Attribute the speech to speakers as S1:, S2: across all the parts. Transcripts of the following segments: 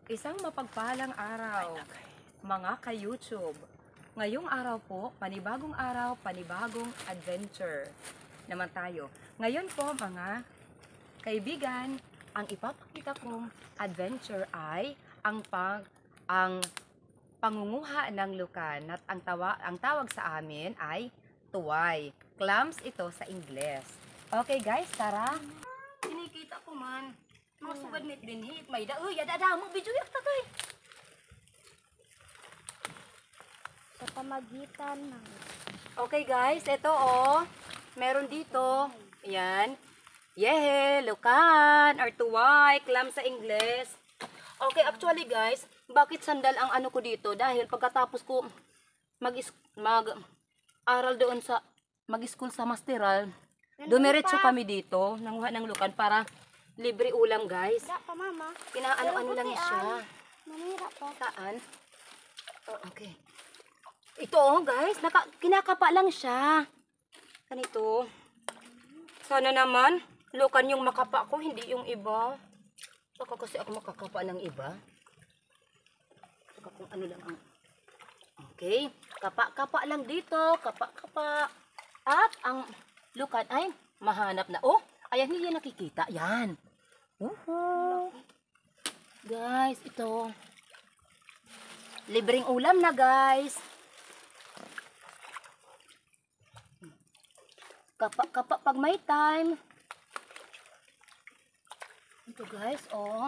S1: Isang mapagpalang araw, mga ka-YouTube. Ngayong araw po, panibagong araw, panibagong adventure naman tayo. Ngayon po mga kaibigan, ang ipapakita kong adventure ay ang pangunguha ng lukan at ang tawag sa amin ay tuway. Clams ito sa Ingles. Okay guys, tara. Kinikita ko man. Mga sugad mit din hit. May da. Uy, yada mo. Video yak tatay.
S2: Sa pamagitan ng...
S1: Okay guys, ito oh. Meron dito. Ayan. Yehe, lukan or tuway. Clam sa Ingles. Okay, actually guys, bakit sandal ang ano ko dito? Dahil pagkatapos ko mag-aral doon sa mag-school sa Masteral, dumiretso kami dito, nanguha ng lukan para libre ulam guys.
S2: Da pa, mama.
S1: Kinaano-ano lang siya.
S2: Manira pa.
S1: Saan? Oh, okay. Ito oh guys, kinakapa lang siya. Ganito. Sana naman, lukan yung makapa ko, hindi yung iba. Baka kasi ako makakapa ng iba. Baka kung ano lang ang... Okay. Kapa-kapa lang dito. Kapa-kapa. At ang lukan ay mahanap na. Oh, ayan niya nakikita. Yan. Guys, ito. Libreng ulam na guys. Kapa-kapa pag may time. Ito guys, oh.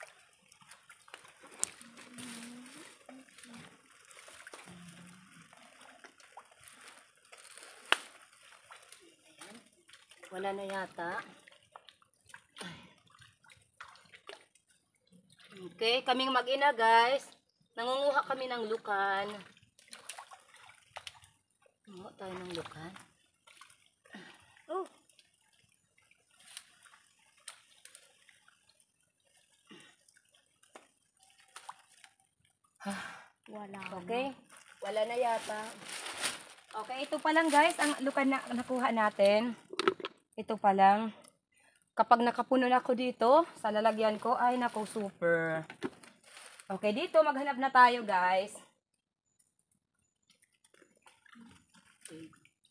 S1: Wala na yata. Okay, kaming mag-ina guys. Nangunguha kami ng lukan. Nangunguha tayo ng lukan. Oh.
S2: Wala.
S1: Okay, wala na yata. Okay, ito pa lang guys, ang lukan na nakuha natin. Ito pa lang. Kapag nakapuno na ako dito, sa lalagyan ko, ay naku, super. Okay, dito maghanap na tayo guys. Okay.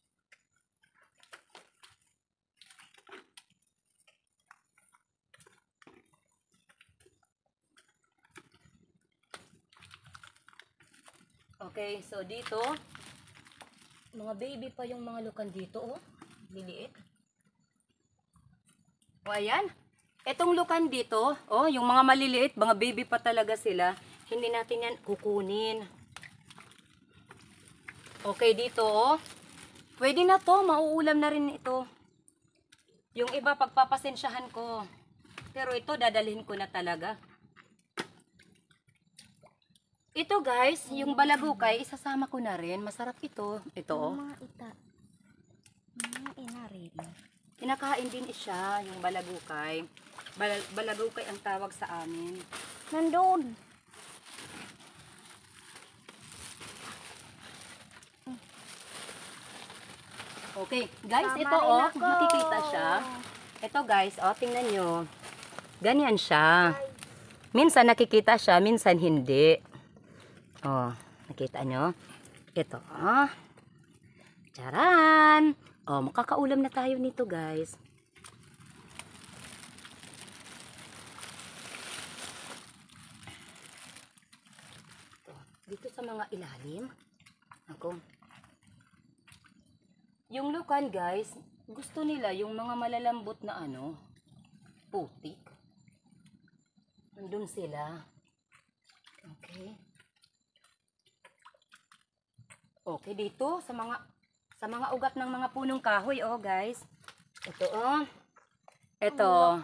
S1: Okay, so dito, mga baby pa yung mga lukan dito, oh. Liliit. O, ayan. Etong lukan dito, oh, yung mga maliliit, mga baby pa talaga sila. Hindi natin yan kukunin. Okay, dito, oh. Pwede na to, mauulam na rin ito. Yung iba, pagpapasensyahan ko. Pero ito, dadalhin ko na talaga. Ito guys, yung balagukay, isasama ko na rin. Masarap ito. Ito, oh.
S2: Mga ita. Mga ina rin.
S1: Kinakain din siya, yung balagukay. Balagukay ang tawag sa amin.
S2: Nandun.
S1: Okay, guys,
S2: Tama
S1: ito
S2: rin
S1: oh,
S2: ako.
S1: nakikita siya. Ito guys, oh, tingnan nyo. Ganyan siya. Minsan nakikita siya, minsan hindi. Oh, nakita nyo? Ito, oh. Charan! Oh, makakaulam na tayo nito, guys. Dito sa mga ilalim. Ako. Yung lukan, guys, gusto nila yung mga malalambot na ano, putik. Nandun sila. Okay. Okay, dito sa mga ugat ng mga punong kahoy, oh, guys. Ito, oh. Ito.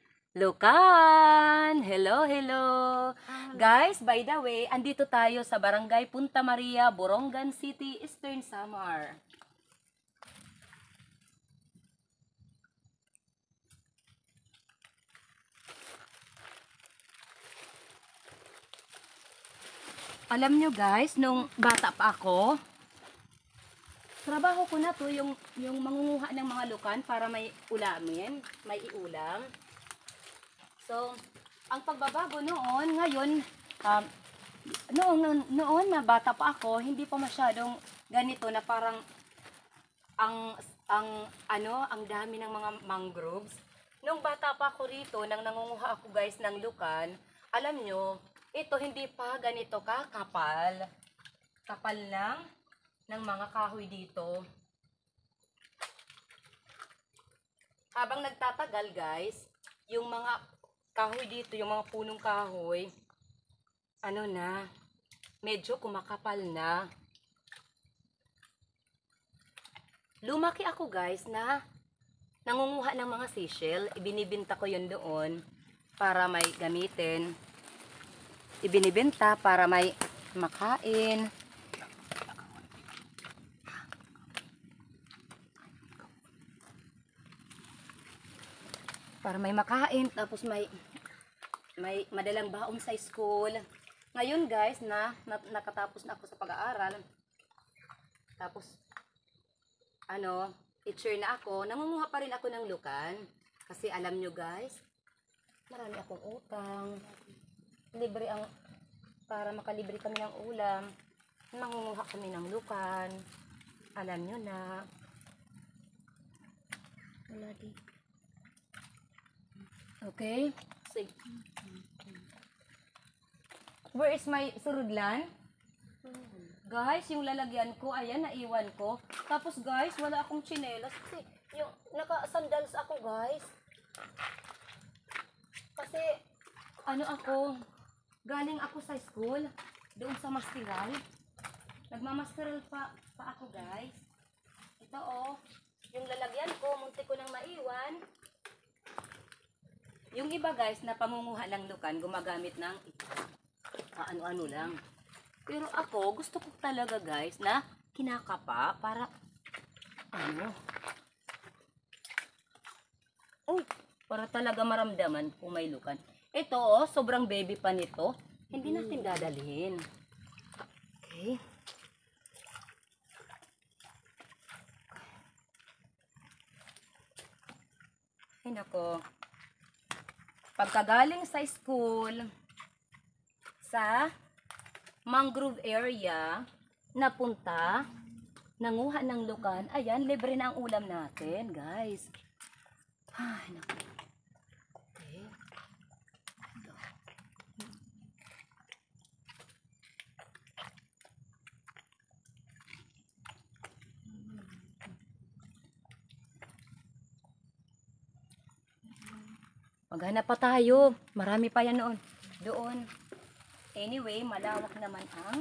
S1: Lukan! Hello, hello! Guys, by the way, andito tayo sa Barangay Punta Maria, Borongan City, Eastern Samar. Alam nyo guys, nung bata pa ako, trabaho ko na to, yung mangunguha ng mga lukan para may ulamin, may iulam. So, ang pagbabago noon, ngayon, noon na bata pa ako, hindi pa masyadong ganito na parang ang dami ng mga mangroves. Nung bata pa ako rito, nang nangunguha ako guys ng lukan, alam nyo, ito hindi pa ganito kapal. Kapal lang ng mga kahoy dito. Habang nagtatagal guys, yung mga kahoy dito, yung mga punong kahoy, medyo kumakapal na. Lumaki ako guys na nangunguha ng mga seashell, ibinibenta ko yun doon para may gamitin. Ibinibenta para may makain. Para may makain, tapos may madalang baon sa school. Ngayon guys, nakatapos na ako sa pag-aaral. Tapos, teacher na ako, nangunguha pa rin ako ng lukan. Kasi alam nyo guys, marami akong utang. Para makalibre kami ng ulam, nangunguha kami ng lukan. Alam nyo na.
S2: Wala di.
S1: Okay? Sige. Where is my surudlan? Guys, yung lalagyan ko, ayan, naiwan ko. Tapos guys, wala akong tsinelas. Kasi, yung naka-sandals ako guys. Kasi, galing ako sa school, doon sa mastiral. Nagmamastiral pa ako guys. Ito yung lalagyan ko, munti ko nang maiwan. Yung iba guys, na pamunguha ng lukan, gumagamit ng ano-ano lang. Pero ako, gusto ko talaga guys na kinakapa para para talaga maramdaman kung may lukan. Ito sobrang baby pa nito. Hindi natin dadalhin. Okay. Ay nako. Pagkagaling sa school, sa mangrove area, napunta, nanguha ng lukan. Ayan, libre na ang ulam natin, guys. Ay, naku. Okay. Maghanap pa tayo. Marami pa yan noon. Doon. Anyway, malawak naman ang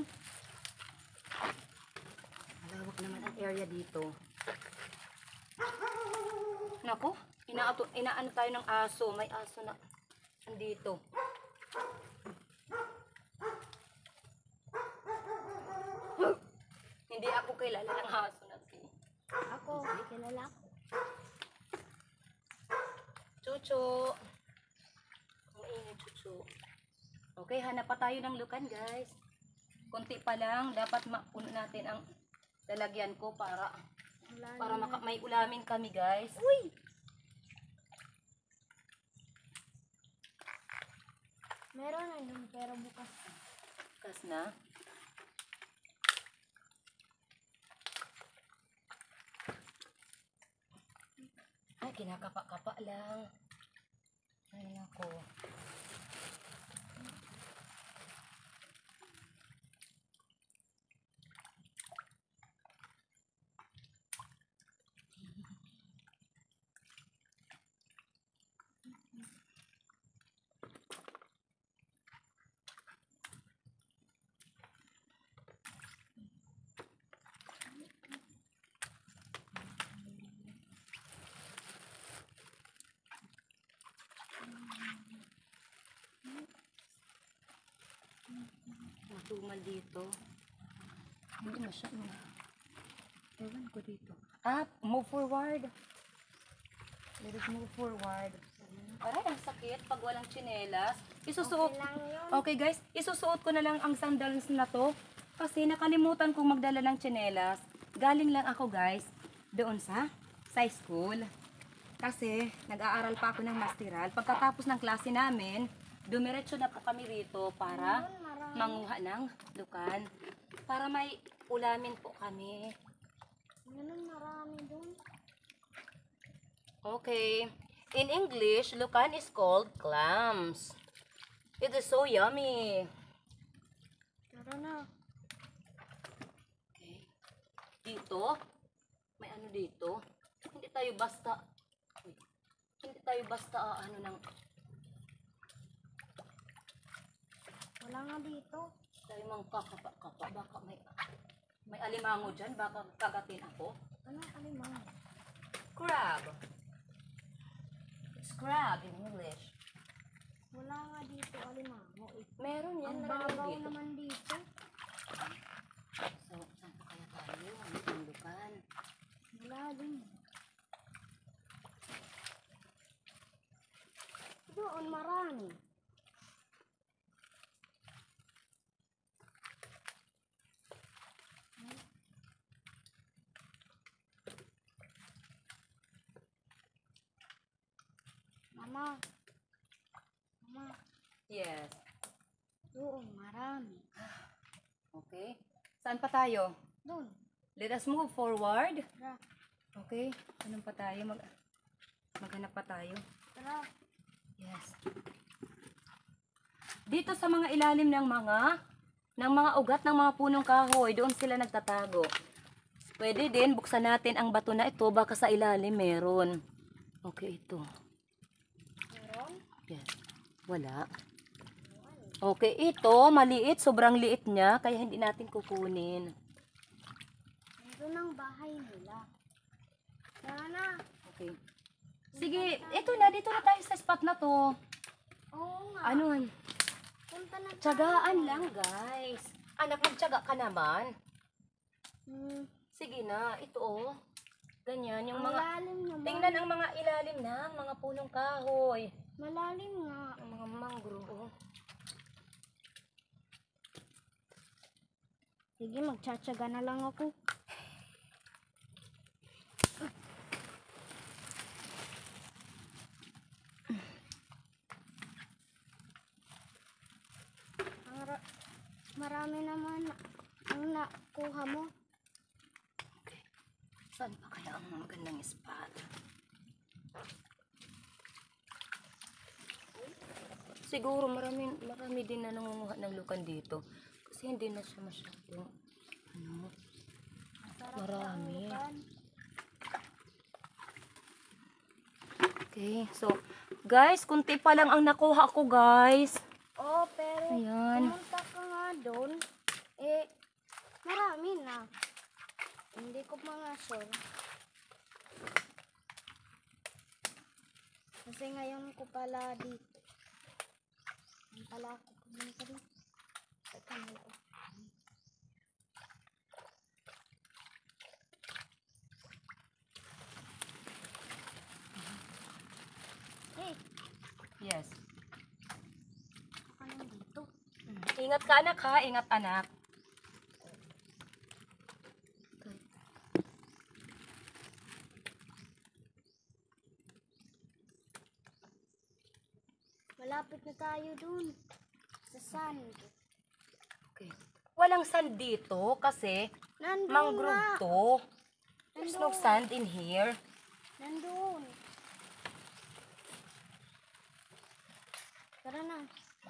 S1: area dito. Nako, inaano tayo ng aso. May aso na andito. Hindi ako kilala ng aso na si.
S2: Ako, kilala ko.
S1: Chucho. Maingay, Chucho. Okay, hanap pa tayo ng lukan, guys. Konti pa lang, dapat mapuno natin ang lalagyan ko para may ulamin kami, guys.
S2: Uy! Meron na yun, pero bukas.
S1: Bukas na. Ay, kinakapa-kapa lang. Ay, ako. Matumal dito. Hindi masyado. Ewan ko dito. Move forward. Let us move forward. Aray, ang sakit pag walang tsinelas. Isusuot.
S2: Okay lang yun.
S1: Okay guys, isusuot ko na lang ang sandals na to. Kasi nakalimutan kong magdala ng tsinelas. Galing lang ako guys, doon sa school. Kasi nag-aaral pa ako ng masteral. Pagkatapos ng klase namin, dumiretso na po kami rito para
S2: Ayun, marami.
S1: manguha ng lukan. Para may ulamin po kami.
S2: Ganun, marami dun.
S1: Okay. In English, lukan is called clams. It is so yummy.
S2: Tara na.
S1: Okay. Dito, may ano dito. Hindi tayo basta, hindi tayo basta ano ng,
S2: Wala nga dito.
S1: tayo mangkakapa-kapa. Baka may alimango dyan. Baka kagatin ako.
S2: Anong alimang?
S1: Crab. It's crab in English.
S2: Wala nga dito alimango.
S1: Meron yan.
S2: Ang
S1: Marami
S2: babaw
S1: dito.
S2: naman dito.
S1: So, saan pa kaya tayo? Ano ang lukan?
S2: Wala din. Doon marami. Mama. Mama.
S1: Yes.
S2: Doon marami.
S1: Okay. Saan pa tayo?
S2: Doon.
S1: Let us move forward.
S2: Tara.
S1: Okay. Anong pa tayo? Maghanap pa tayo.
S2: Tara.
S1: Yes. Dito sa mga ilalim ng mga ugat ng mga punong kahoy, doon sila nagtatago. Pwede din buksan natin ang bato na ito, baka sa ilalim meron. Okay, ito.
S2: Meron?
S1: Yes. Wala. Okay, ito maliit, sobrang liit niya, kaya hindi natin kukunin.
S2: Meron ang bahay nila. Tara na.
S1: Okay. Sige, ito na, dito na tayo sa spot na to.
S2: Oo nga.
S1: Ano?
S2: Punta na tayo.
S1: Tiyagaan lang, guys. Anak, magtiyaga ka naman. Sige na, ito oh. Ganyan, yung
S2: Ang
S1: mga...
S2: lalim naman.
S1: Tingnan ang mga ilalim ng mga punong kahoy.
S2: Malalim nga.
S1: Ang mga mangrove, oh.
S2: Sige, magtsatsaga na lang ako. Marami naman ang nakuha mo.
S1: Okay. Saan pa kaya ang magandang spot? Siguro marami din na nangunguha ng lukan dito. Kasi hindi na siya masyadong ano,
S2: Sarap
S1: marami.
S2: na ang lukan.
S1: Okay, so guys, kunti pa lang ang nakuha ko, guys.
S2: Oh, pero
S1: Ayan.
S2: pumunta ka nga doon. Marami na. Hindi ko mga sure. Kasi ngayon ko pala dito. Ngayon pala ako pumunta dito. Sa kanila. Hey,
S1: Yes.
S2: anong dito?
S1: Ingat ka, anak, ha? Ingat, anak. Okay.
S2: Malapit na tayo dun. Sa sand.
S1: Okay. Walang sand dito kasi
S2: Nandun
S1: mangrove
S2: nga.
S1: to. There's no
S2: Nandun.
S1: sand in here.
S2: Nandun. Tara na.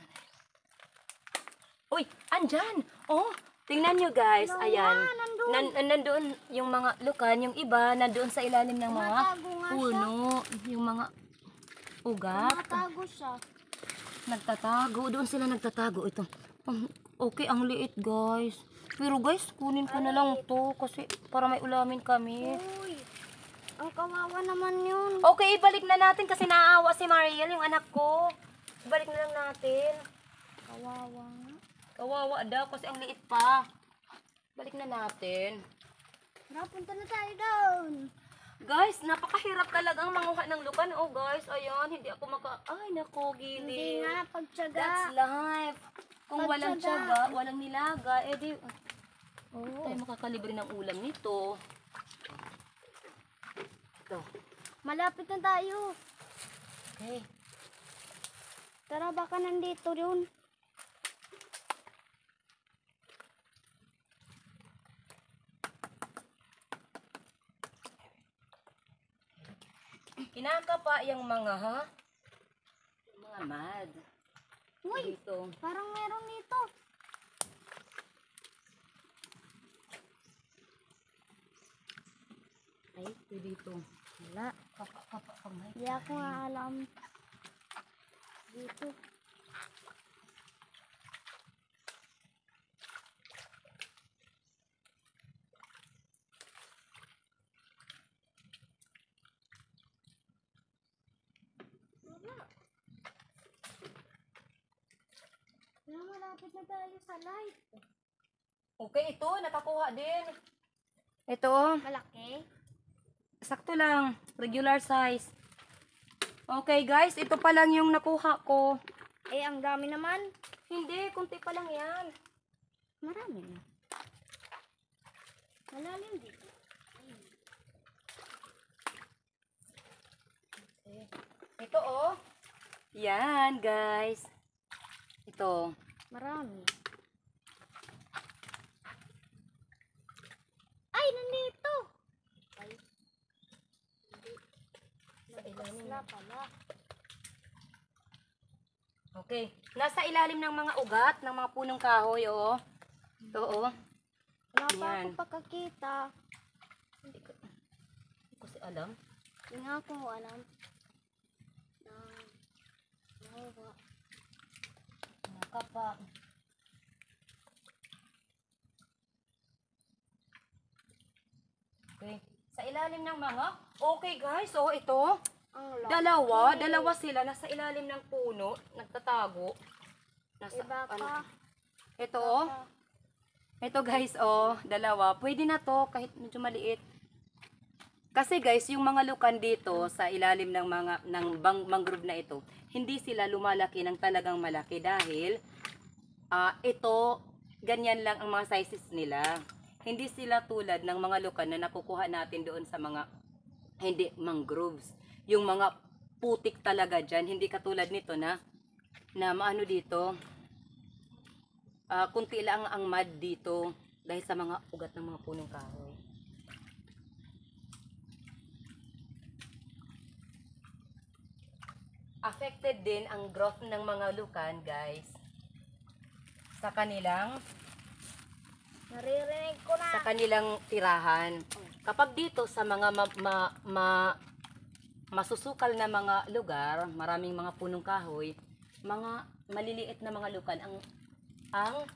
S1: Uy, andyan. Oh, tingnan nyo, guys.
S2: Ano
S1: Ayan.
S2: nga, nandun.
S1: Nandoon yung mga lukan, yung iba nandoon sa ilalim ng mga
S2: Tumatago nga siya.
S1: puno, yung mga ugat.
S2: Tumatago siya.
S1: Nagtatago. Doon sila nagtatago. Ito. Okay, ang liit, guys. Pero guys, kunin ko na lang to kasi para may ulamin kami.
S2: Uy, ang kawawa naman yun.
S1: Okay, ibalik na natin kasi naawa si Mariel, yung anak ko. Ibalik na lang natin.
S2: Kawawa nga.
S1: Kawawa daw kasi ang liit pa. Balik na natin.
S2: Tara, punta na tayo doon.
S1: Guys, napakahirap talagang manguha ng lukan. Oh guys, ayan, hindi ako Ay, nako,
S2: Hindi
S1: gili.
S2: nga, pagtsaga.
S1: That's life. Kung walang
S2: Pagtyaga.
S1: tiyaga, walang nilaga, edi
S2: Oo.
S1: tayo makakalibre ng ulam nito. Ito.
S2: Malapit na tayo.
S1: Okay.
S2: Tara, baka nandito yun.
S1: Kinakapa yung mga, ha? Yung mga mad.
S2: Uy,
S1: Dito.
S2: parang meron dito.
S1: Ay, ito dito.
S2: Wala.
S1: Kapa kamay.
S2: Hindi ako nga alam. Dito. Wala, malapit na tayo sa light.
S1: Okay, ito. Nakakuha din. Ito.
S2: Malaki?
S1: Sakto lang. Regular size. Okay, guys. Ito pa lang yung nakuha ko.
S2: Eh, ang dami naman.
S1: Hindi. Kunti pa lang yan.
S2: Marami na. Malalim dito.
S1: Ito, oh. Yan, guys. Ito.
S2: Marami. Ay, nandito! Ay. Nagpas na pala.
S1: Okay. Nasa ilalim ng mga ugat, ng mga punong kahoy, oh. Ito, oh.
S2: Wala pa
S1: Yan.
S2: ako pagkakita.
S1: Hindi ko kasi alam.
S2: Hindi nga ako alam. Nahuha.
S1: Mga kapa. Okay. Sa ilalim ng mga, okay guys, oh, ito.
S2: Ang laki.
S1: Dalawa sila, nasa ilalim ng puno, nagtatago. Nasa,
S2: Iba pa.
S1: ito, oh. Ito guys, oh, dalawa. Pwede na to kahit medyo maliit. Kasi guys, yung mga lukan dito sa ilalim ng mga mangrove na ito, hindi sila lumalaki ng talagang malaki dahil ito ganyan lang ang mga sizes nila. Hindi sila tulad ng mga lukan na nakukuha natin doon sa mga hindi mangroves. Yung mga putik talaga diyan, hindi katulad nito na maano dito. Kunti lang ang mud dito dahil sa mga ugat ng mga punong kahoy. Affected din ang growth ng mga lukan, guys. Sa kanilang
S2: Naririnig ko na.
S1: tirahan. Kapag dito sa mga masusukal na mga lugar, maraming mga punong kahoy, mga maliliit na mga lukan ang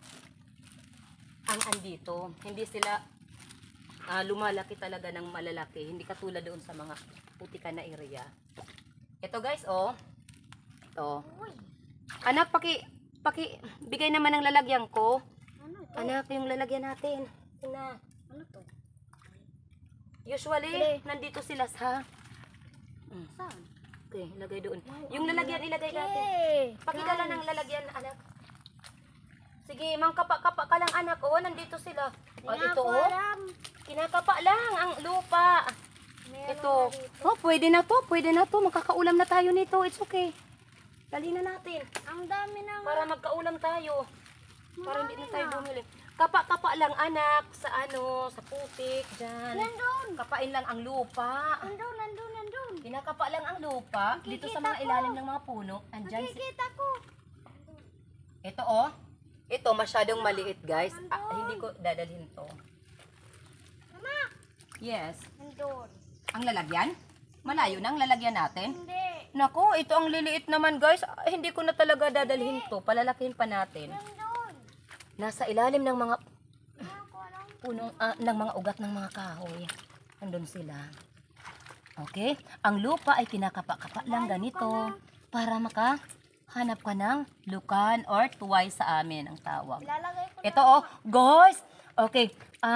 S1: andito. Hindi sila lumalaki talaga ng malalaki. Hindi katulad doon sa mga putikan na area. Ito guys, oh. Ito.
S2: Uy,
S1: Anak, bigay naman ng lalagyan ko.
S2: ano to?
S1: Anak, yung lalagyan natin. Tina.
S2: Ano to?
S1: Usually,
S2: Pwede.
S1: nandito sila sa...
S2: Saan?
S1: Okay, ilagay doon. Yung lalagyan, ilagay natin.
S2: Okay.
S1: Pakidala ng lalagyan, anak. Sige, mangkapa-kapa ka lang, anak. Oh, nandito sila. Oh,
S2: Hindi
S1: ito,
S2: ako
S1: oh.
S2: alam.
S1: Kinakapa lang ang lupa.
S2: Meron
S1: Ito.
S2: na dito.
S1: Oh, pwede na to. Pwede na to. Makakaulam na tayo nito. It's okay. Dali na natin.
S2: Ang dami naman.
S1: Para magkaulam tayo. Para hindi na tayo
S2: na.
S1: bumili. Kapa-kapa lang, anak. Sa sa putik. Dyan.
S2: Nandun.
S1: Kapain lang ang lupa.
S2: Nandun.
S1: Kinakapa lang ang lupa. Dito sa mga
S2: Nakikita ko.
S1: ilalim ng mga puno. Andyan.
S2: Nakikita ko.
S1: Ito, oh. Ito, masyadong maliit, guys. Hindi ko dadalhin to.
S2: Mama.
S1: Yes.
S2: Nandun.
S1: Ang lalagyan? Malayo na ang lalagyan natin.
S2: Hindi.
S1: Naku, ito ang liliit naman, guys. Hindi ko na talaga dadalhin to. Palalakihin pa natin.
S2: Nandun.
S1: Nasa ilalim ng mga
S2: Hindi ako alam.
S1: punong, ng mga ugat ng mga kahoy. Andun sila. Okay? Ang lupa ay kinakapa-kapa lang ganito para makahanap ka ng lukan or tuway sa amin ang tawag.
S2: Ilalagay ko
S1: Ito, oh, guys. Okay.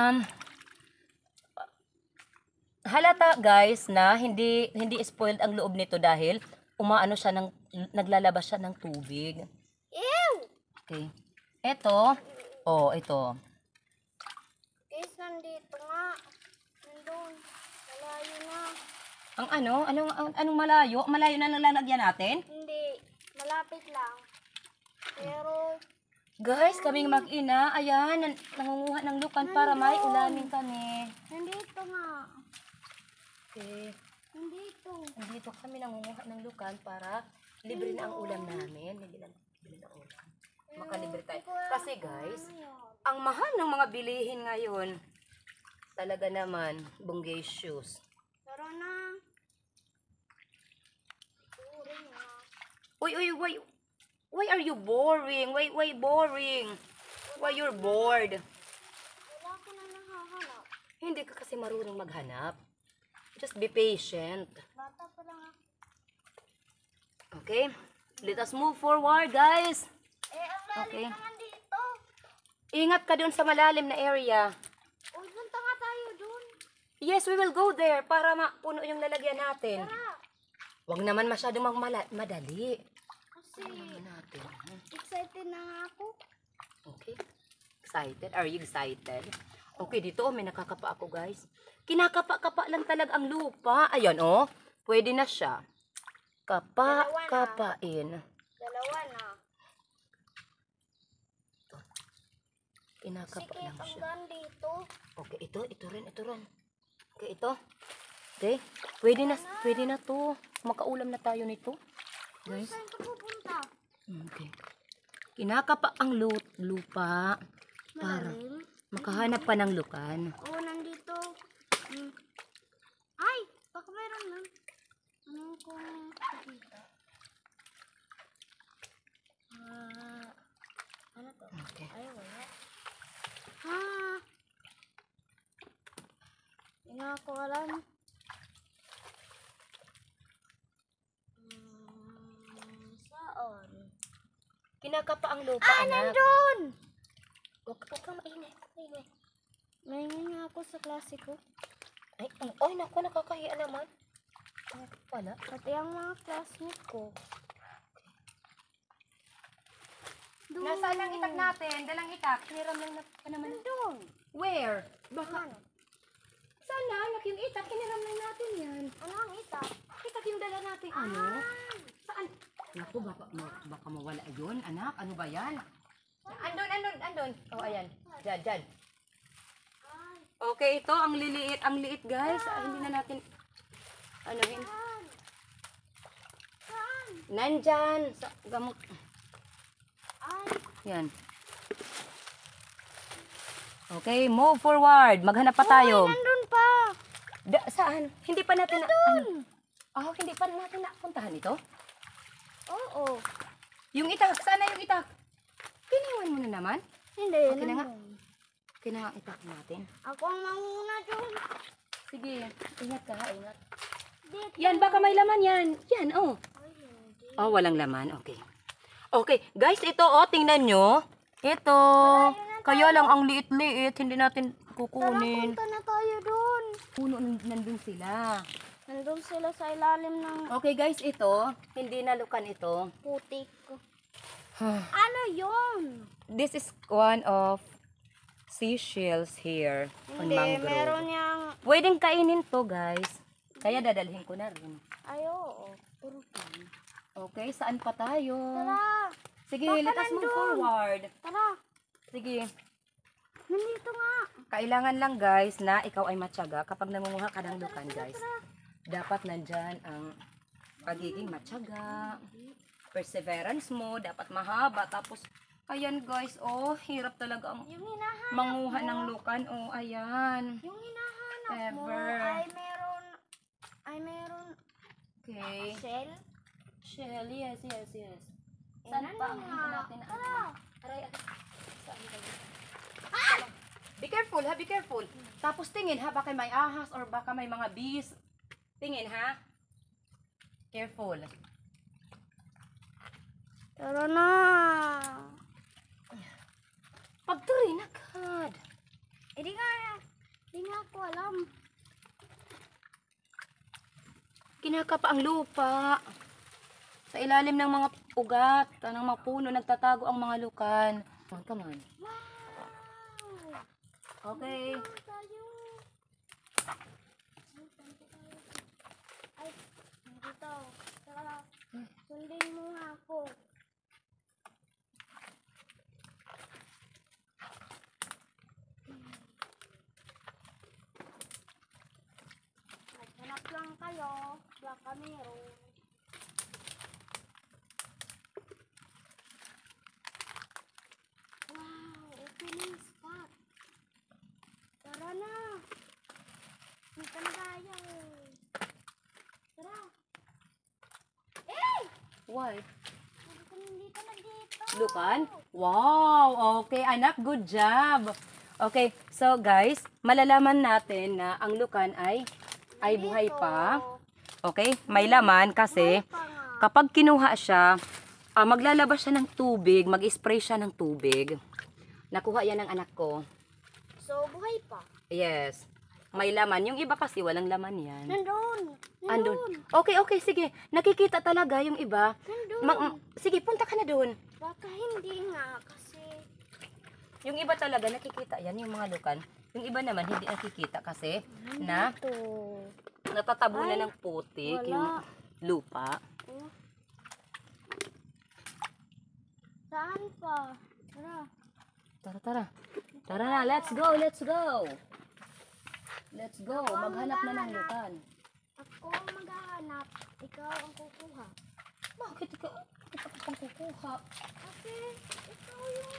S1: Halata guys na hindi spoiled ang loob nito dahil umaano siya naglalabas siya ng tubig.
S2: Ew!
S1: Okay. Ito, oh, ito.
S2: Guys, nandito nga. Nandun. Malayo na.
S1: Ang anong malayo? Malayo na lang lalagyan natin?
S2: Hindi. Malapit lang. Pero,
S1: Guys, kaming mag-ina, ayan, nangunguha ng lukan para may ulamin kami.
S2: nandito nga.
S1: Okay.
S2: Nandito.
S1: Nandito kami nangunguha ng lukan para libre na ang ulam namin. Hindi lang libre na ulam. Makalibre tayo. Kasi guys, ang mahal ng mga bilihin ngayon. Talaga naman, bongacious.
S2: Tara na. Boring na.
S1: Uy, why are you boring? Why boring? Why you're bored?
S2: Wala ko na nakahanap.
S1: Hindi ka kasi marunong maghanap. Just be patient.
S2: Bata pa lang ako.
S1: Okay? Let us move forward, guys.
S2: Ang lalim
S1: Okay.
S2: naman dito.
S1: Ingat ka doon sa malalim na area.
S2: Uy, punta nga tayo dun.
S1: Yes, we will go there para mapuno yung lalagyan natin.
S2: Tara.
S1: Huwag naman masyadong madali.
S2: Kasi,
S1: Ano natin?
S2: excited na nga ako.
S1: Okay. Excited? Are you excited? Okay, dito may nakakapa ako, guys. Kinakapa-kapa lang talaga ang lupa. Ayan, oh. Pwede na siya. Kapain.
S2: Dalawa na.
S1: Kinakapa
S2: Sige,
S1: lang siya.
S2: hanggang dito.
S1: Okay, ito rin. Okay, ito. Okay, pwede na to. Makaulam na tayo nito. Guys,
S2: Saan ka pupunta?
S1: okay. Kinakapa ang lupa para
S2: Malalim?
S1: makahanap pa ng lukan.
S2: Oo, nandito. Ay, baka meron lang. Ano kung nakita? Ano to?
S1: Okay.
S2: Ay, wala. Hindi nga ako alam. Saan?
S1: Kinakapa ang lupa, anak.
S2: Nandun!
S1: Huwag kang maingay.
S2: Maingay nga ako sa klase ko.
S1: Ay, naku, nakakahiya naman. Wala.
S2: Pati ang mga classmate ko.
S1: Nasaan ang itak natin? Dalang itak. Hiniram lang na pa naman.
S2: Nandun!
S1: Where? Baka.
S2: Ano?
S1: Sana, anak, yung itak. Hiniram lang natin yan.
S2: Ano ang ita?
S1: Itak yung dala natin. Ano? Saan? Naku, baka mawala yun, anak. Ano ba yan? Andun. Oh, ayan. Dyan. Okay, ito, ang liit, guys. Hindi na natin, anuhin.
S2: Saan?
S1: Nandyan, sa gamot.
S2: Ay,
S1: Yan. Okay, move forward. Maghanap pa tayo.
S2: nandun pa!
S1: Saan? Hindi pa natin hindi pa natin napuntahan ito?
S2: Oo.
S1: Yung itak, saan na yung itak? Kiniwan mo na naman?
S2: Hindi,
S1: Okay na nga.
S2: nandun.
S1: Kinaha itak natin.
S2: Ako ang manguna dun.
S1: Sige, ingat ka ha, ingat.
S2: Dito.
S1: Yan, baka may laman yan. Yan, oh.
S2: Ay, hindi.
S1: Oh, walang laman. Okay. Okay, guys, ito, oh, tingnan nyo. Ito. Kaya lang ang liit-liit, hindi natin
S2: Tara,
S1: kukunin.
S2: punta na tayo dun.
S1: Puno, nandun sila.
S2: Nandun sila sa ilalim ng
S1: Okay, guys, ito, hindi nalukan ito.
S2: putik. Ano yun?
S1: This is one of seashells here on
S2: Hindi,
S1: mangrove.
S2: meron niyang...
S1: Pwedeng kainin to, guys. Kaya dadalhin ko na rin.
S2: Ay, oo. Puro pan.
S1: Okay, saan pa tayo?
S2: Tara!
S1: Sige,
S2: Baka
S1: let us move
S2: nandun.
S1: forward.
S2: Tara!
S1: Sige.
S2: Nandito nga!
S1: Kailangan lang, guys, na ikaw ay matyaga kapag nangunguha ka ng lukan, guys. Dapat nandyan ang pagiging matyaga. Perseverance mo, dapat mahaba. Tapos, ayan, guys, oh, hirap talaga ang
S2: Yung hinahanap
S1: manguha
S2: mo,
S1: ng lukan. Oh, ayan.
S2: yung hinahanap mo
S1: Ever.
S2: ay meron
S1: Okay.
S2: shell.
S1: Shell, yes. Saan pa ang hindi natin na
S2: Tara!
S1: Aray. Saan ba yun? Be careful, ha? Be careful. Tapos tingin, ha? Baka may ahas or baka may mga bees. Tingin, ha? Careful.
S2: Tara na!
S1: Pagturin agad.
S2: Hindi nga ako alam.
S1: Kinakapa ang lupa. Sa ilalim ng mga ugat, ng mga puno, nagtatago ang mga lukan. Come on.
S2: Wow!
S1: Okay.
S2: Tayo! Ay, nandito. Tara, sundin mo nga ako. Baka meron. Wow, opening spot. Tara na. May kandaya eh. Tara. Eh!
S1: Why?
S2: Dito na dito.
S1: Lukan? Wow! Okay, anak, good job. Okay, so guys, malalaman natin na ang lukan ay buhay pa. Okay, may laman kasi kapag kinuha siya, maglalabas siya ng tubig, mag-spray siya ng tubig. Nakuha yan ng anak ko.
S2: So, buhay pa.
S1: Yes. May laman. Yung iba kasi walang laman yan.
S2: Nandun.
S1: Andun. Okay, okay, sige. Nakikita talaga yung iba.
S2: Nandun.
S1: Sige, punta ka na doon.
S2: Baka hindi nga kasi
S1: Yung iba talaga nakikita yan, yung mga lukan. Yung iba naman hindi nakikita kasi na
S2: ito.
S1: natatabunan ng putik
S2: wala.
S1: yung lupa.
S2: Oh. Saan pa? Tara.
S1: Tara, tara. Tara na, let's go, let's go. Let's go, maghanap na ng lukan.
S2: Ako ang maghahanap. Ikaw ang kukuha.
S1: Bakit ikaw? Bakit ako pang kukuha?
S2: Kasi ikaw yung...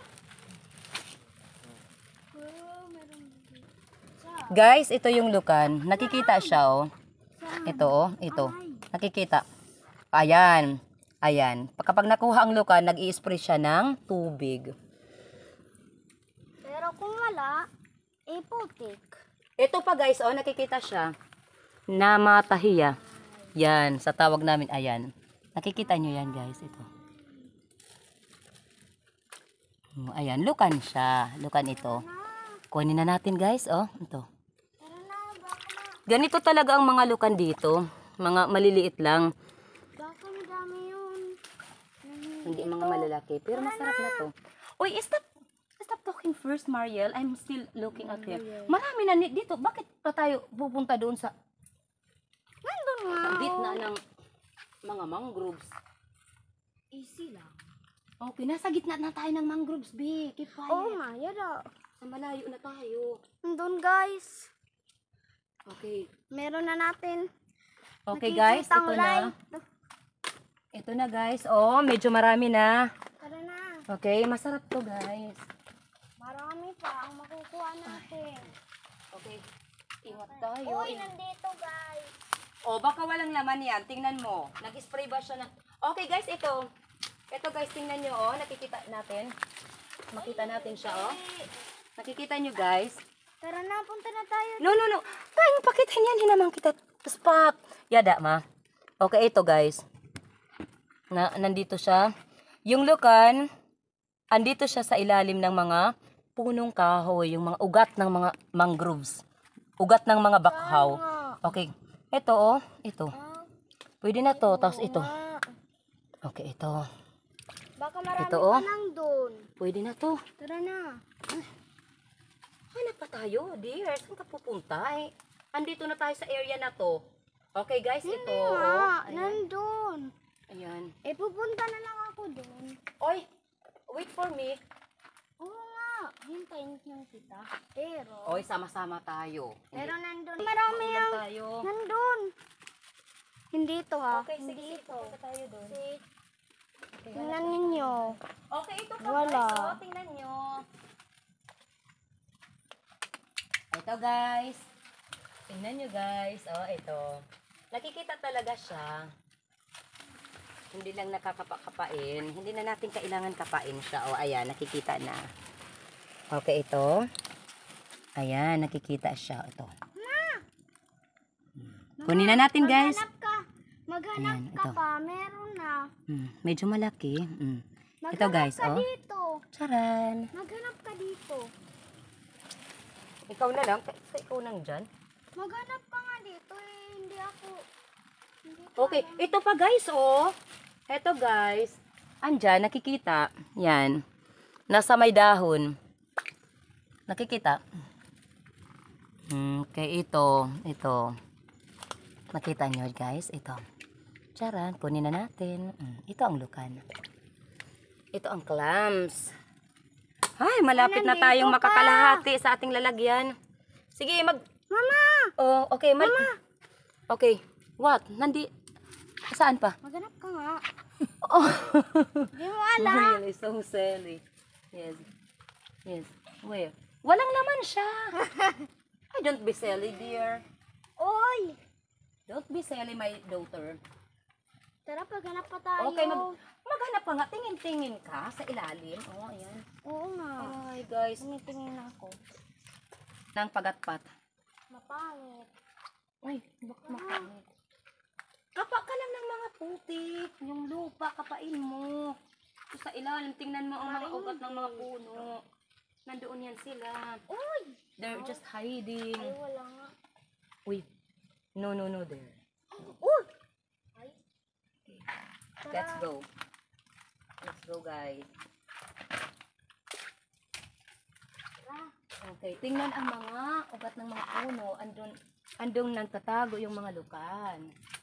S2: Oh, meron dito. Saan?
S1: Guys, ito yung lukan. Nakikita siya, oh.
S2: Saan?
S1: Ito, oh. Ito.
S2: Ay.
S1: Nakikita. Ayan. Ayan. Kapag nakuha ang lukan, nag-i-spray siya ng tubig.
S2: Pero kung wala, putik.
S1: Ito pa guys, oh, nakikita siya. Namatahiya. Yan, sa tawag namin, ayan. Nakikita nyo yan guys, ito. Ayan, lukan siya. Lukan ito. Kunin na natin guys, oh. Ito.
S2: Tara na, baka
S1: Ganito talaga ang mga lukan dito. Mga maliliit lang.
S2: baka madami yun.
S1: Hindi mga malalaki. Pero masarap na to. Uy, stop talking first, Mariel. I'm still looking at here. Marami na dito. Bakit pa tayo pupunta doon sa
S2: Nandun nga.
S1: gitna ng mga mangroves?
S2: Easy lang.
S1: Okay, nasa gitna na tayo ng mangroves, B. Keep quiet.
S2: Oo nga, yada.
S1: Sa malayo na tayo.
S2: Nandun guys.
S1: Okay.
S2: Meron na natin.
S1: Okay, guys.
S2: Nakikitang
S1: Ito na.
S2: light.
S1: Ito na, guys. Oh, medyo marami na.
S2: Tara na.
S1: Okay, masarap to, guys.
S2: Marami pa ang makukuha natin.
S1: Okay. Ingat tayo.
S2: Uy, nandito guys.
S1: Oh, baka walang laman yan. Tingnan mo. Nag-spray ba siya ng... Okay, guys, ito. Ito, guys, tingnan nyo, oh. Nakikita natin. Makita natin siya, oh. Nakikita nyo, guys.
S2: Tara na, punta na tayo.
S1: No. Tayong pakitin yan. Hinamang kita. Stop. Yada, ma. Okay, ito, guys. Nandito siya. Yung lukan, andito siya sa ilalim ng mga punong kahoy. Yung mga ugat ng mga mangroves. Ugat ng mga bakhaw. Okay. Ito, oh. Ito. Pwede na to. Tapos ito. Okay, ito.
S2: Baka marami
S1: Ito, oh.
S2: pa lang doon.
S1: Pwede na to.
S2: Tara na.
S1: Hanap pa tayo, dear. Saan ka pupunta? Andito na tayo sa area na to. Okay, guys, ito.
S2: Hindi
S1: Oh.
S2: nga,
S1: Ayan.
S2: nandun.
S1: Ayan.
S2: Pupunta na lang ako doon.
S1: Oy, wait for me.
S2: Oo nga, hintayin niyo kita. Pero,
S1: Oy, sama-sama tayo.
S2: nandun. Marami
S1: Hindi
S2: ang
S1: tayo.
S2: nandun. Hindi ito ha.
S1: Okay, sige,
S2: Hindi
S1: sige.
S2: ito.
S1: Punta tayo doon. Okay,
S2: Tingnan ninyo.
S1: Okay, ito pa,
S2: Wala.
S1: guys. Oh, tingnan nyo. Ito, guys. Tingnan nyo, guys. Oh, ito. Nakikita talaga siya. Hindi lang nakakapakapain. Hindi na natin kailangan kapain siya. Oh, ayan, nakikita na. Okay, ito. Ayan, nakikita siya. Ito. Kunin na natin, guys.
S2: Maghanap ka. Maghanap
S1: Ayan,
S2: ka
S1: ito.
S2: pa. Meron na.
S1: Medyo malaki.
S2: Maghanap
S1: Ito, guys,
S2: ka
S1: oh.
S2: dito.
S1: Charan.
S2: Maghanap ka dito.
S1: Ikaw na lang. Ikaw nang dyan.
S2: Maghanap ka nga dito Hindi ako. Hindi ko
S1: Okay,
S2: alam.
S1: ito pa guys, oh. Ito guys. Andyan, nakikita. Yan. Nasa may dahon. Nakikita. Okay, ito. Ito. Nakita nyo guys, ito. Charan, kunin na natin. Ito ang lukan. Ito ang clams. Ay, malapit na
S2: Nandito
S1: tayong
S2: ka.
S1: makakalahati sa ating lalagyan. Sige,
S2: Mama!
S1: Oh, okay, Mama! Okay. What? Saan pa?
S2: Maghanap ka nga.
S1: Oh.
S2: Hindi mo alam.
S1: Really, so silly. Yes. Yes. Where? Walang laman siya. Ay, don't be silly, dear.
S2: Oy!
S1: Don't be silly, my daughter.
S2: Tara, paghanap pa tayo.
S1: Okay, maghanap ka nga. Tingin-tingin ka sa ilalim. Oh, ayan.
S2: Oo nga.
S1: Ay, guys.
S2: Tingin ako.
S1: Nang pagatpat.
S2: Mapangit.
S1: Uy, bakit mapangit? Kapa ka lang ng mga putik. Yung lupa, kapain mo. Sa ilalim, tingnan mo ang mga ugat ng mga puno. Nandoon yan sila.
S2: Uy!
S1: They're just hiding.
S2: Ay, wala nga.
S1: Uy, no, there.
S2: Uy! Ay.
S1: Let's go. Let's go, guys.
S2: Tara.
S1: Okay, tingnan ang mga ugat ng mga puno. Andong nagtatago yung mga lukan.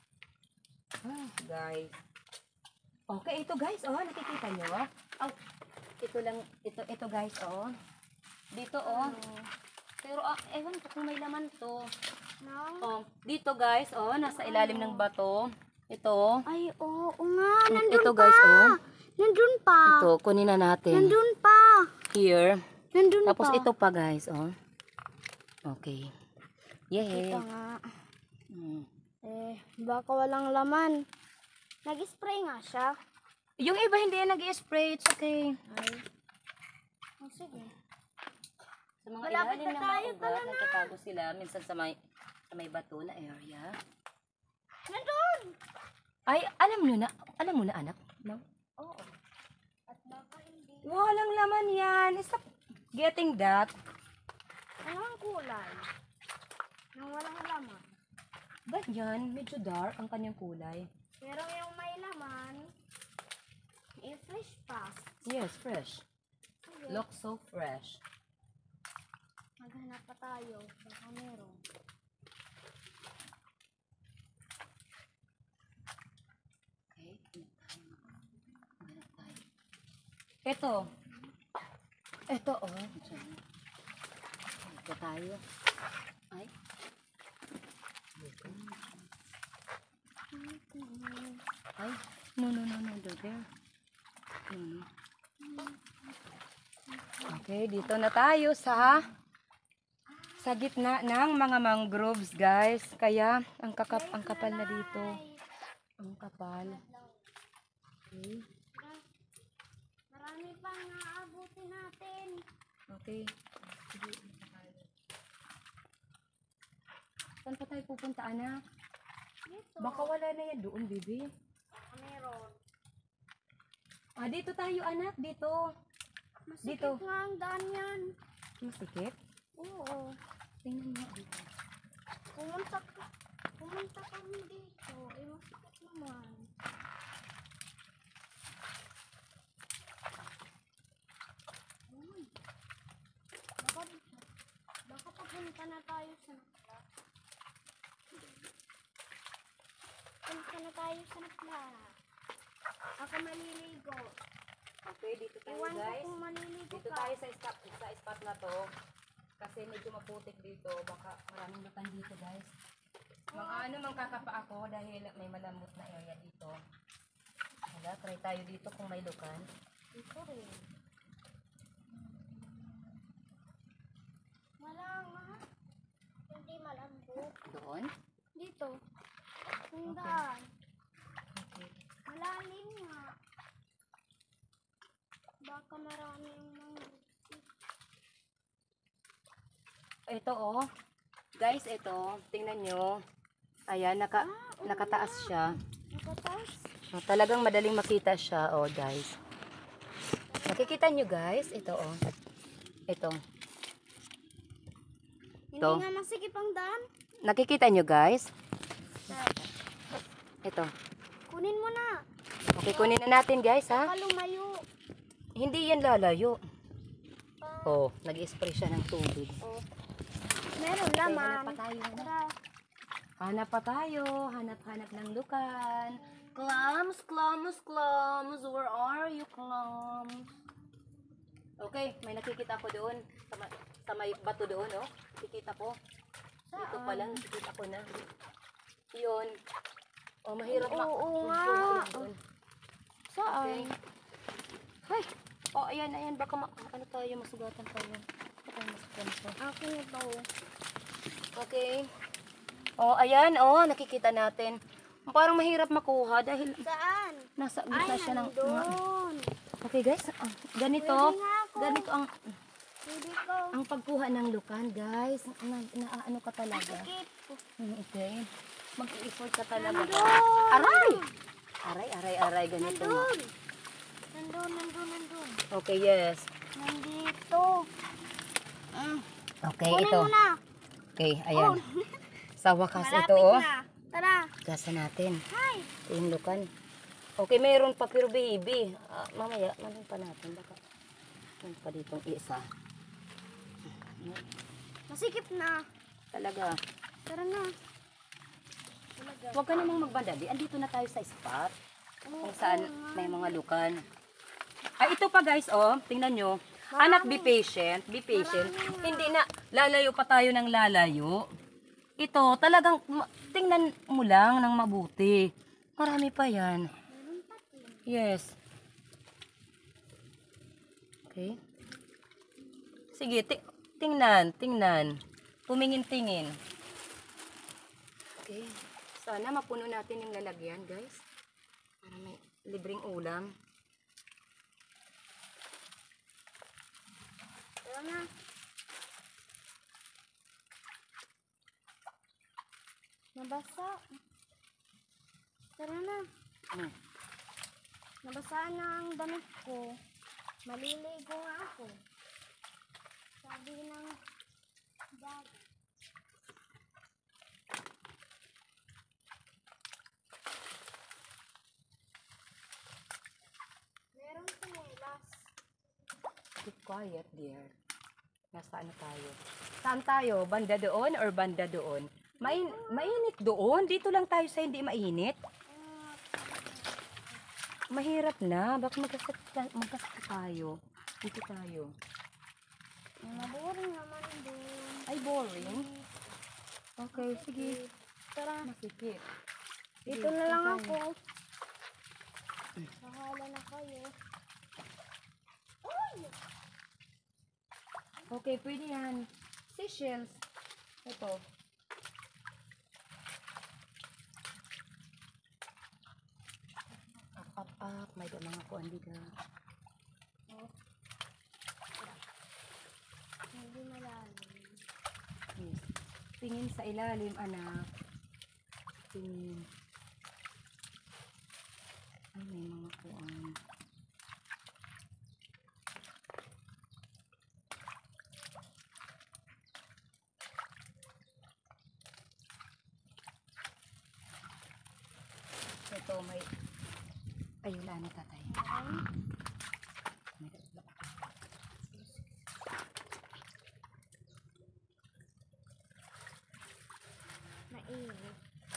S1: Guys. Okay, ito guys, oh, nakikita nyo? Oh, ito lang, ito guys, oh. Dito, oh. Pero, ewan ko kung may laman to.
S2: No?
S1: Oh, dito guys, oh, nasa ilalim ng bato. Ito.
S2: Ay, oo nga. Nandun
S1: Ito
S2: pa.
S1: guys, oh.
S2: Nandun pa.
S1: Ito, kunin na natin.
S2: Nandun pa.
S1: Here.
S2: Nandun
S1: Tapos
S2: pa.
S1: ito pa guys, oh. Okay. Yay.
S2: Ito nga.
S1: Mm.
S2: Baka walang laman. Nag-spray nga siya.
S1: Yung iba hindi yan nag-i-spray, it's okay.
S2: Ay. Oh, sige.
S1: Sa mga
S2: Malapit
S1: ilalim
S2: na
S1: ng
S2: tayo
S1: mga
S2: pala
S1: ugat, nagtatago sila minsan sa may bato na area.
S2: Nandun!
S1: Ay, alam mo na anak? No?
S2: Oo. At baka hindi.
S1: Walang laman yan. Stop getting that.
S2: Ano ang kulay? Nang walang laman.
S1: Ganyan, medyo dark ang kanyang kulay.
S2: Pero yung may laman, fresh pa.
S1: Yes, fresh.
S2: Sige.
S1: Looks so fresh.
S2: Maghanap pa tayo. Baka meron.
S1: Okay, hanap tayo. Ito. Ito, oh. Ito tayo. Ay. Ay. No, there. No. Okay, dito na tayo sa gitna ng mga mangroves, guys. Kaya, ang kapal na dito. Ang kapal. Okay.
S2: Marami pang naabutin natin.
S1: Okay. Sige. Saan pa tayo pupunta, anak?
S2: Dito.
S1: Baka wala na yan doon, baby.
S2: Baka meron.
S1: Dito tayo, anak. Dito.
S2: Masikip
S1: Dito.
S2: nga ang daan yan.
S1: Masikip.
S2: Oo.
S1: Tingnan mo dito.
S2: Pumunta kami dito. Masikip naman. Uy. Baka papunta na tayo sa nakla. Punta na tayo sa nakla. Ako maliligo.
S1: Okay, dito tayo,
S2: Iwan ko
S1: guys.
S2: kung maliligo
S1: Dito
S2: ka.
S1: tayo sa spot na to. Kasi medyo maputik dito. Baka maraming lutan dito, guys. Magkakapa ako dahil may malambot na area dito. Hala, try tayo dito kung may lukan.
S2: Dito rin. Malanga. Hindi malambot.
S1: Doon?
S2: Dito. Tundaan.
S1: Okay.
S2: Malalim nga. Baka marami yung mga
S1: Ito, oh. Guys, ito. Tingnan nyo. Ayan, nakataas siya.
S2: nakatas.
S1: Talagang madaling makita siya, oh, guys. Nakikita nyo, guys? Ito, oh. Ito.
S2: Hindi
S1: Ito.
S2: nga masikip ang daan.
S1: Nakikita nyo, guys? Ito.
S2: Kunin mo na.
S1: Okay, kunin na natin, guys, ha?
S2: Baka lumayo.
S1: Hindi yan lalayo. Oh, nag-spray siya ng tubig.
S2: Meron
S1: Okay,
S2: laman.
S1: hanap pa tayo.
S2: Tara.
S1: Hanap pa tayo. Hanap ng lukan. Clams, clams, clams. Where are you, clams? Okay, may nakikita ko doon. Sa may bato doon, oh. Nakikita ko. Dito pa lang, nakikita ko na. Yun. Oh, mahirap
S2: Oo nga.
S1: Yun, yun.
S2: Saan?
S1: Okay. Ay. Oh, ayan. Baka ano tayo, masugatan tayo. Baka tayo masugatan.
S2: Akin ito.
S1: Okay. Oh, ayan. Oh, nakikita natin. Parang mahirap makuha dahil
S2: Saan?
S1: nasa
S2: Ay,
S1: gitna siya ng mga...
S2: nandun.
S1: Okay guys, ganito.
S2: Pwede nga ako.
S1: Ganito
S2: Hindi ko.
S1: ang pagkuha ng lukan, guys. Ano ka talaga?
S2: Sakit.
S1: Okay. Mag-i-effort ka talaga.
S2: Nandun.
S1: Aray. Ganito nga.
S2: Nandun.
S1: Okay, yes.
S2: Nandito.
S1: Okay,
S2: Kunin
S1: ito.
S2: mo na.
S1: Okay, ayan. Sa wakas
S2: Malapit
S1: ito, oh.
S2: na. Tara.
S1: Gasa natin.
S2: Hi.
S1: Ito yung lukan. Okay, mayroon pa pero baby. Mamaya, manin pa natin. Baka meron pa ditong isa.
S2: Masikip na.
S1: Talaga.
S2: Tara na. Talaga.
S1: Huwag ka namang magbadali. Andito na tayo sa spot. Kung saan may mga lukan. Ay, ito pa guys, oh. Tingnan nyo. Anak, be patient. Be patient. Hindi na lalayo pa tayo ng lalayo. Ito, talagang tingnan mo lang ng mabuti. Marami pa yan. Yes. Okay. Sige, tingnan. Tumingin-tingin. Okay. Sana mapuno natin yung lalagyan, guys. Para may libreng ulam.
S2: Tara na. Nabasa. Tara na. Nabasaan na ang damit ko. Maliligo nga ako. Sabi ng dad. Merong sinelas.
S1: Keep quiet, dear. Nasa ano tayo? Saan tayo? Banda doon or banda doon? Mainit doon. Dito lang tayo sa hindi mainit. Mahirap na. Baka magkasakit tayo. Dito tayo.
S2: Maboring naman doon.
S1: Ay, boring. Okay, sige.
S2: Tara.
S1: Masikip.
S2: Dito na lang ako. Bahala na kayo.
S1: Okay, pwede yan. Seashells. Ito. Up. May mga kuan dito.
S2: Hindi malalim.
S1: Yes. Tingin sa ilalim, anak. Tingin. Ay, may mga kuan. Ito, may... Ay, wala na tatay.
S2: Mainit.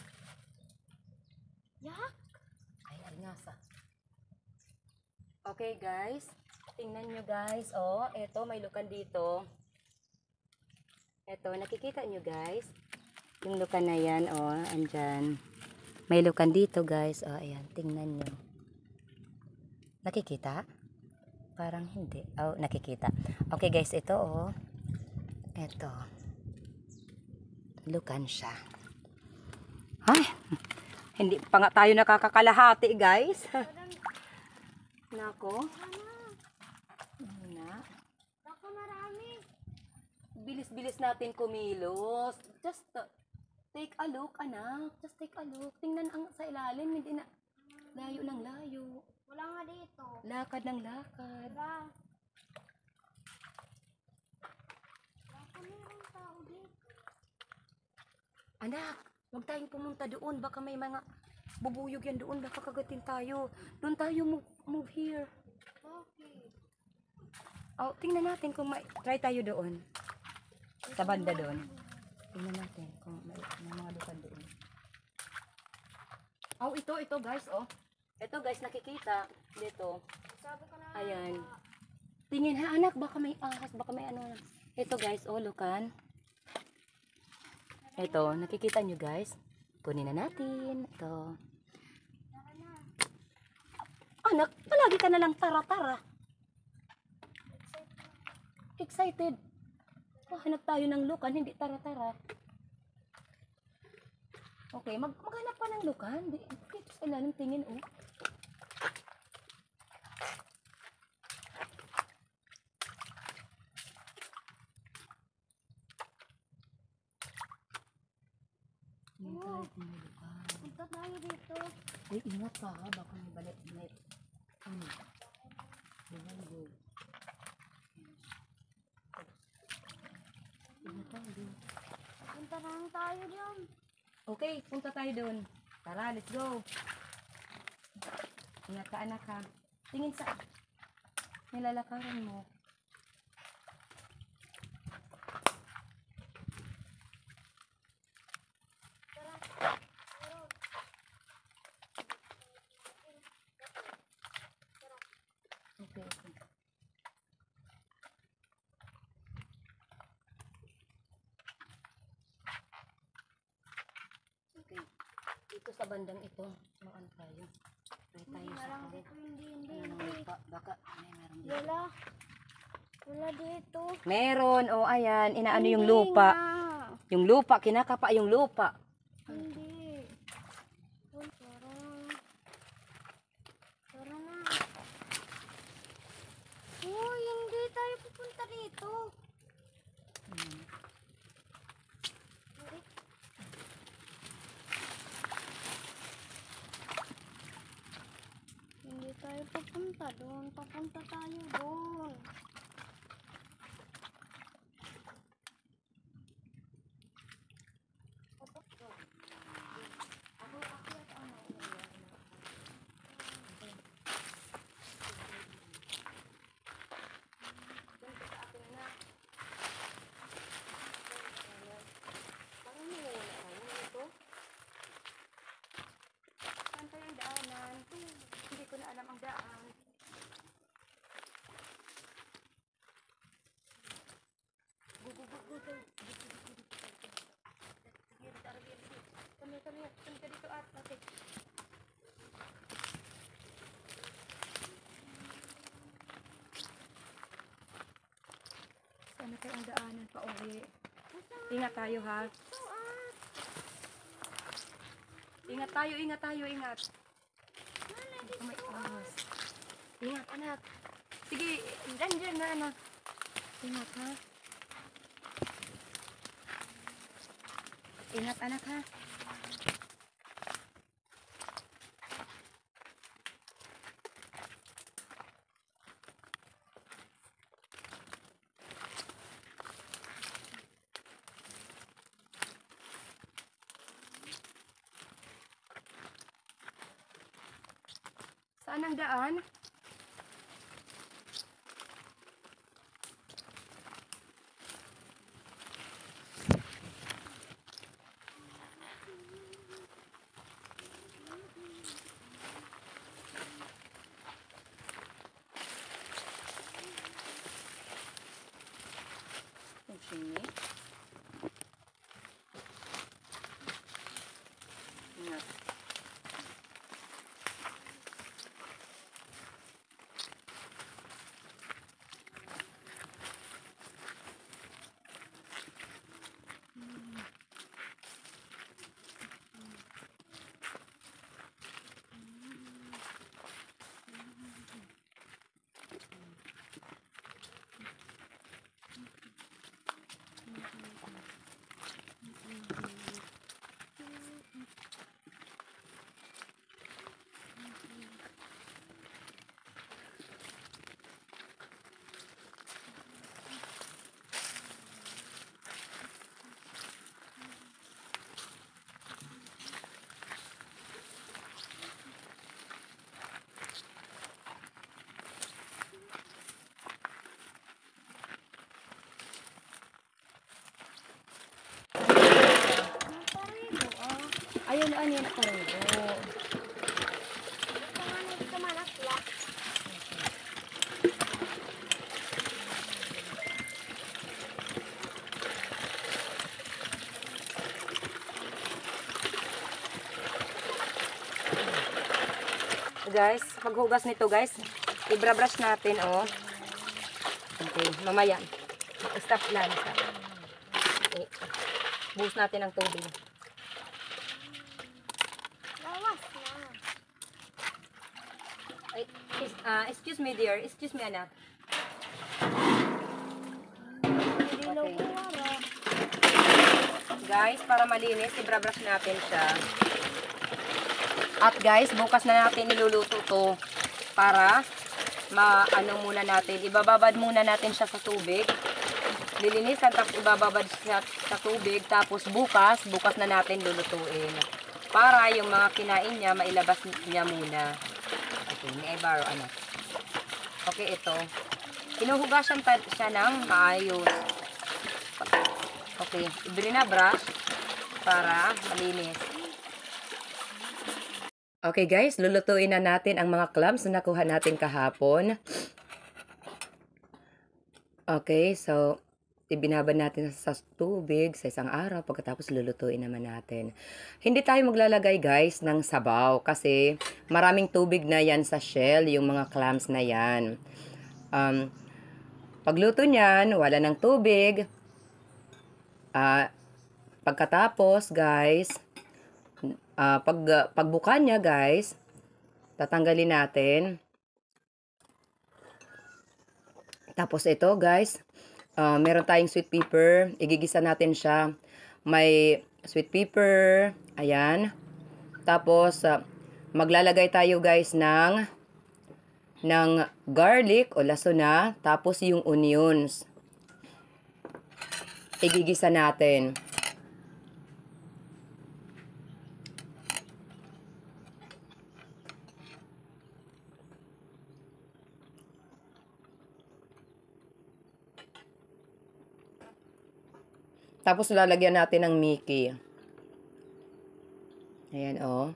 S2: Yak!
S1: Ay, arngasa. Okay, guys. Tingnan nyo, guys. Oh, eto, may lukan dito. Eto, nakikita nyo, guys. Yung lukan na yan, oh, andyan. May lukan dito, guys. Oh, ayan, tingnan nyo. Nakikita? Parang hindi. Oh, nakikita. Okay, guys, ito, oh. Eto. Lukan siya. Ay, hindi pa nga tayo nakakakalahati, guys. Nako. Na.
S2: Baka marami.
S1: Bilis-bilis natin kumilos. Just take a look, anak. Just take a look. Tingnan ang sa ilalim, hindi na layo ng layo.
S2: Wala nga dito.
S1: Lakad ng lakad.
S2: Tara. Baka mayroong tao dito.
S1: Anak, huwag tayong pumunta doon. Baka may mga bubuyog yan doon. Baka kagatin tayo. Doon tayo move here.
S2: Okay.
S1: Oh, tingnan natin kung may try tayo doon. Sa banda doon. Tingnan natin kung may mga lukan doon. Oh, ito guys, oh. Ito guys, nakikita dito.
S2: Sabi ko na.
S1: Ayan. Tingin ha anak, baka may ahas, baka may ano. Ito guys, oh, lukan. Ito, nakikita nyo guys. Kunin na natin. Ito. Anak, palagi ka na lang tara-tara. Excited. Hanap tayo ng lukan, hindi tara-tara. Okay, maghanap pa ng lukan. Dito sa ilalim tingin, oh.
S2: Punta tayo dito.
S1: Uy, ingat ka ha. Baka may balik. Ingat tayo.
S2: Punta na lang tayo dyan.
S1: Okay, punta tayo doon. Tara, let's go. Ingat ka anak ha. Tingin sa nilalakaran mo. Okay, okay. Okay. Dito sa bandang ito, maan tayo. Try tayo sa
S2: Walang
S1: ano.
S2: dito, hindi.
S1: Ano ng lupa? Baka may meron dito.
S2: Wala. Wala dito.
S1: Meron, oh ayan, inaano yung
S2: Hindi
S1: lupa.
S2: nga.
S1: Yung lupa, kinakapa yung lupa.
S2: Hindi. Uy, tara. Tara na. Uy, hindi tayo pupunta dito. Hindi. Hindi tayo pupunta doon. Papunta tayo doon.
S1: Saan tayo ang daanan? Hindi ko na alam ang daan. Go, go, go, go, go. Kami ka dito at okay. Saan na tayo ang daanan pa uwi? Ingat tayo ha. Ingat tayo, ingat tayo, ingat. Oh my gosh. Ingat anak. Sige, dyan na anak. Ingat ha. Ingat anak ha. Saan ang daan? Sini. Ingat. guys, paghugas nito guys, i-brush natin, oh. Okay, mamaya. Stop lang. Stop. Okay. Buhos natin ang tubig.
S2: Lawas na.
S1: Ay, excuse me dear. Excuse me anak.
S2: Hindi na
S1: Okay.
S2: kuwara.
S1: Guys, para malinis, i-brush natin siya. At guys, bukas na natin niluluto to para maano muna natin. Ibababad muna natin siya sa tubig. Lilinisan tapos ibababad siya sa tubig tapos bukas na natin lulutuin. Para yung mga kinain niya mailabas niya muna. Okay, may ibaro ano. Okay, ito. Hinuhugasan pa siya ng maayos. Okay, i-brush para malinis. Okay guys, lulutuin na natin ang mga clams na nakuha natin kahapon. Okay, so ibinabad natin sa tubig sa isang araw pagkatapos lulutuin naman natin. Hindi tayo maglalagay guys ng sabaw kasi maraming tubig na yan sa shell, yung mga clams na yan. Pagluto niyan, wala ng tubig. Pagkatapos guys, pagbuka niya guys, tatanggalin natin. Tapos ito guys, meron tayong sweet pepper, igigisa natin siya. May sweet pepper, ayan. Tapos maglalagay tayo guys ng garlic o lasuna, tapos yung onions. Igigisa natin. Tapos lalagyan natin ng Mickey. Ayan, oh.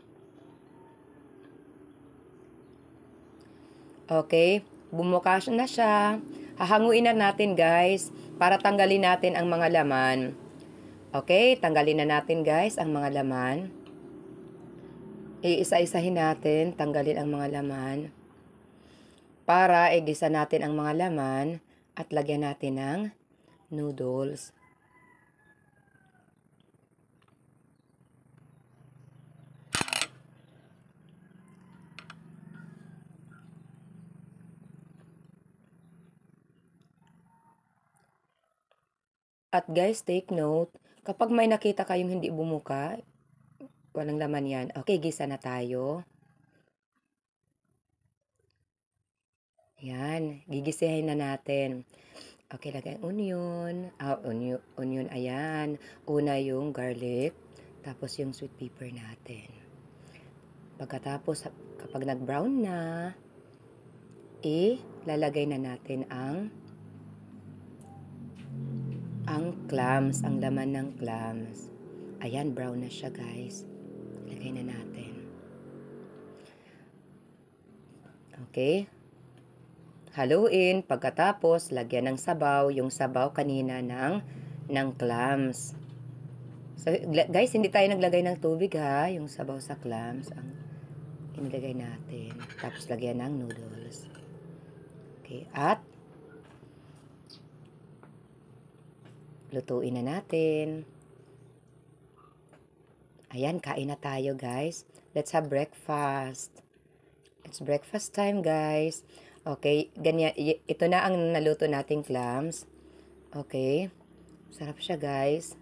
S1: Okay, bumukas na siya. Hahanguin na natin, guys, para tanggalin natin ang mga laman. Okay, tanggalin na natin, guys, ang mga laman. Iisa-isahin natin, tanggalin ang mga laman. Para igisa natin ang mga laman at lagyan natin ng noodles. At guys, take note, kapag may nakita kayong hindi bumuka, walang laman yan. Okay, gisa na tayo. Yan, gigisihin na natin. Okay, lagay onion. Onion, ayan. Una yung garlic, tapos yung sweet pepper natin. Pagkatapos, kapag nag-brown na, lalagay na natin ang clams, ang laman ng clams. Ayan, brown na siya, guys. Lagay na natin. Okay. Haluin. Pagkatapos, lagyan ng sabaw. Yung sabaw kanina ng clams. So, guys, hindi tayo naglagay ng tubig, ha. Yung sabaw sa clams, ang inilagay natin. Tapos, lagyan ng noodles. Okay. At, lutuin na natin. Ayan, kain na tayo, guys. Let's have breakfast. It's breakfast time, guys. Okay, ganyan. Ito na ang naluto nating clams. Okay. Sarap siya, guys.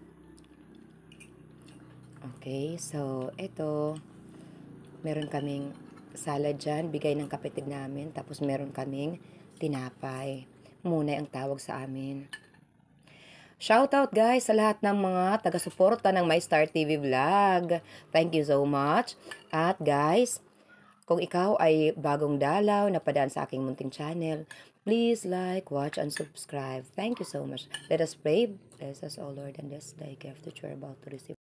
S1: Okay, so, ito. Meron kaming salad dyan. Bigay ng kapatid namin. Tapos, meron kaming tinapay. Munay ang tawag sa amin. Shoutout guys sa lahat ng mga taga-suporta ng My Star TV Vlog. Thank you so much. At guys, kung ikaw ay bagong dalaw na padaan sa aking munting channel, please like, watch, and subscribe. Thank you so much. Let us pray. Bless us, O Lord, and this day gift that you are about to receive.